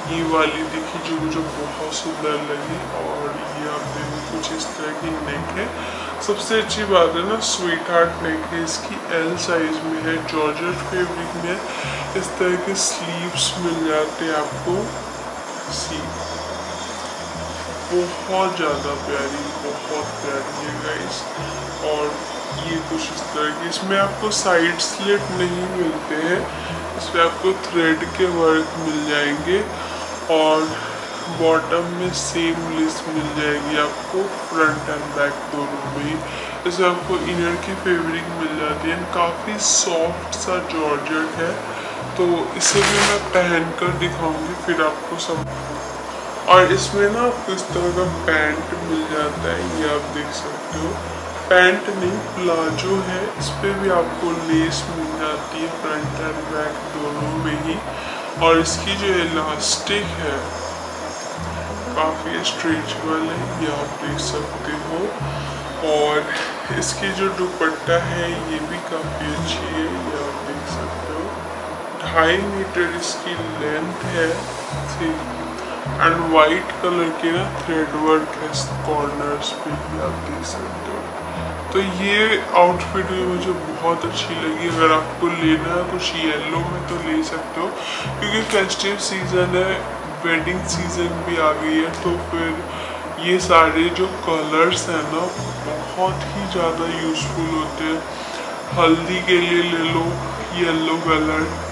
ये वाली देखी जो मुझे बहुत सुंदर लगी, और ये आप देखो कुछ इस तरह की नेक है। सबसे अच्छी बात है ना, स्वीट हार्ट नेक है, इसकी एल साइज में है, जॉर्जेट फैब्रिक में। इस तरह के स्लीव्स मिल जाते हैं आपको, सी बहुत ज़्यादा प्यारी, बहुत प्यारी है गाइस। और ये कुछ इस तरह की, इसमें आपको साइड स्लिट नहीं मिलते हैं, इसमें आपको थ्रेड के वर्क मिल जाएंगे, और बॉटम में सेम लेस मिल जाएगी आपको, फ्रंट एंड बैक दोनों में ही। इसमें आपको इनर की फैब्रिक मिल जाती है, काफ़ी सॉफ्ट सा जॉर्जेट है। तो इसे भी मैं पहन कर दिखाऊंगी फिर आपको सब। और इसमें ना आपको इस तरह का पैंट मिल जाता है, ये आप देख सकते हो। पैंट नहीं, प्लाजो है, इस पर भी आपको लेस मिल जाती है फ्रंट एंड बैक दोनों में ही। और इसकी जो इलास्टिक है काफ़ी स्ट्रेचेबल है, ये आप देख सकते हो। और इसकी जो दुपट्टा है ये भी काफ़ी अच्छी है, ये आप देख सकते हो। 2.5 मीटर इसकी लेंथ है, ठीक। एंड वाइट कलर के ना थ्रेड वर्क है कॉर्नर्स पे भी, आप देख सकते हो। तो ये आउटफिट भी मुझे बहुत अच्छी लगी। अगर आपको लेना है कुछ येलो में तो ले सकते हो, क्योंकि फेस्टिव सीज़न है, वेडिंग सीज़न भी आ गई है, तो फिर ये सारे जो कलर्स हैं ना बहुत ही ज़्यादा यूज़फुल होते हैं। हल्दी के लिए ले लो येलो कलर,